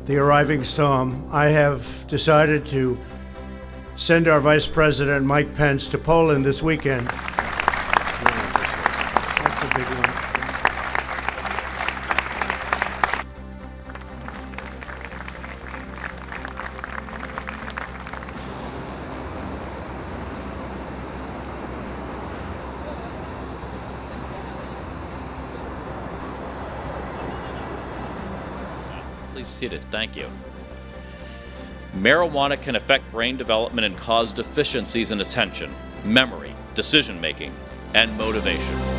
the arriving storm, I have decided to send our Vice President, Mike Pence, to Poland this weekend. That's a big one. Please be seated. Thank you. Marijuana can affect brain development and cause deficiencies in attention, memory, decision-making, and motivation.